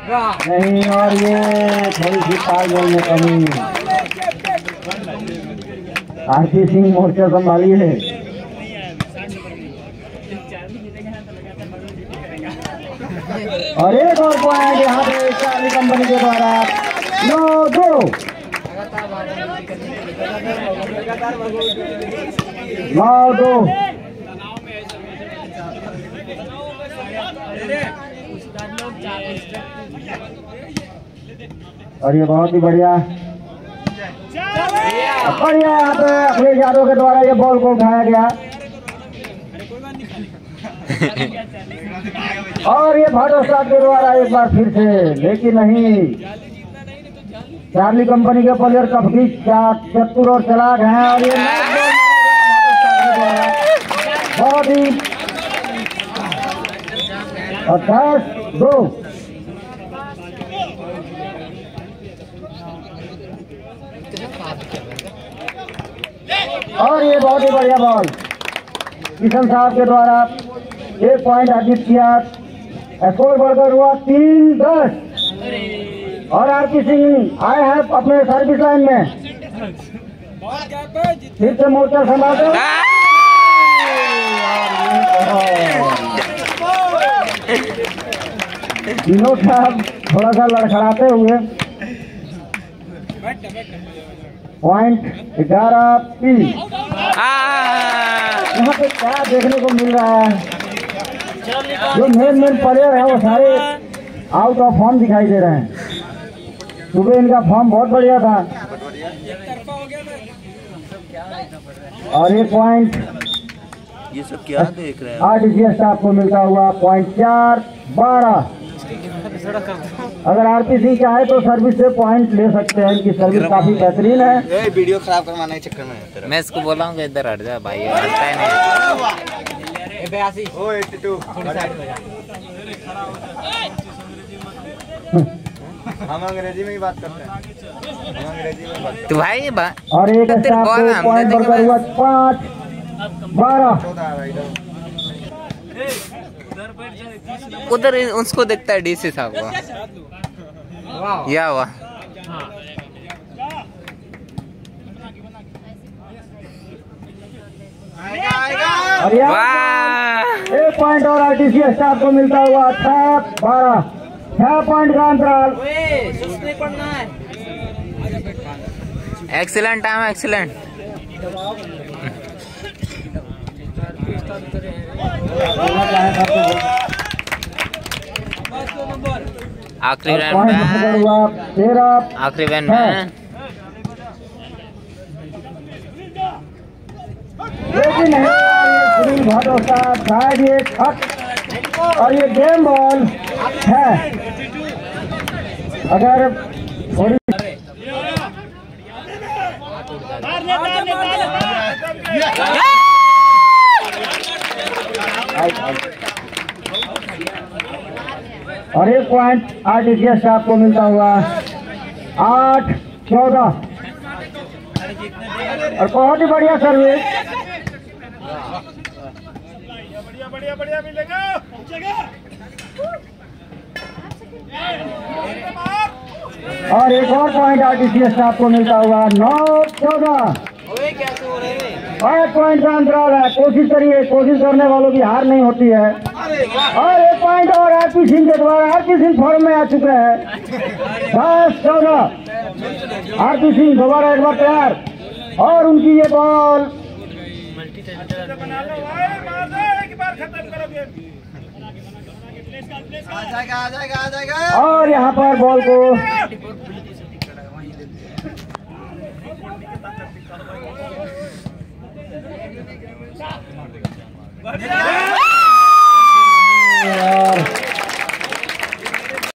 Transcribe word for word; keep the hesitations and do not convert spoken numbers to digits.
नहीं, और ये थोड़ी सी तालमेल में कमी। आरती सिंह मोर्चा संभाली है। और एक और पॉइंट यहाँ पे चार्ली कंपनी के द्वारा नौ दो नौ दो। और ये बहुत ही बढ़िया बढ़िया यहाँ पे अखिलेश यादव के द्वारा ये बॉल को उठाया गया। और ये भाटो साहब के द्वारा एक बार फिर से, लेकिन नहीं, चार्ली कंपनी के प्लेयर काफी चतुर और चलाक हैं। और ये बहुत ही दस दो। और ये बहुत ही बढ़िया बॉल किशन साहब के द्वारा एक पॉइंट अर्जित किया। स्कोर बढ़कर हुआ तीन दस। और आरती सिंह आए हैं अपने सर्विस लाइन में, फिर से मोर्चा संभालते विनोद साहब थोड़ा सा लड़खड़ाते हुए। पॉइंट ग्यारह तीन। यहाँ पे क्या देखने को मिल रहा है, जो मेन मेन प्लेयर है वो सारे आउट ऑफ फॉर्म दिखाई दे रहे हैं। सुबह इनका फॉर्म बहुत बढ़िया था। और ये पॉइंट ये सब क्या देख रहे हैं, आरटीसी स्टाफ को मिलता हुआ पॉइंट चार बारह। अगर आरपी सिंह चाहे तो सर्विस से पॉइंट ले सकते हैं, इनकी सर्विस काफी बेहतरीन है। ए, वीडियो खराब करवाने के चक्कर में मैं इसको बोलाऊंगा इधर हट जा भाई, हटता है नहीं। बयासी ओ बयासी हम अंग्रेजी में ही बात करते हैं, हम अंग्रेजी में बात तो भाई बा... और एक पॉइंट बढ़कर हुआ पाँच बारह। उधर उसको देखता है डीसी साहब को। या हुआ एक पॉइंट और आरटीसी स्टाफ को मिलता हुआ छह बारह। छह पॉइंट का अंतराल। Excellent time, excellent. आखिरी रन में, आखिरी रन में, लेकिन भाटो साहब शायद ये खट और ये गेम बॉल है। अगर थोड़ी और एक पॉइंट आरटीसी स्टाफ को मिलता हुआ आठ चौदह। और बहुत ही बढ़िया सर्विस, बढ़िया बढ़िया बढ़िया मिलेगा। और एक और पॉइंट आरटीसी स्टाफ को मिलता हुआ नौ चौदह। पाँच पॉइंट का अंतराल है। कोशिश करिए, कोशिश करने वालों की हार नहीं होती है। और एक पॉइंट और आरपी सिंह के द्वारा, आरपी सिंह फॉर्म में आ चुके हैं। दस चौदह। आरपी सिंह दोबारा एक बार तैयार। और उनकी ये बॉल और यहाँ पर बॉल को Yeah!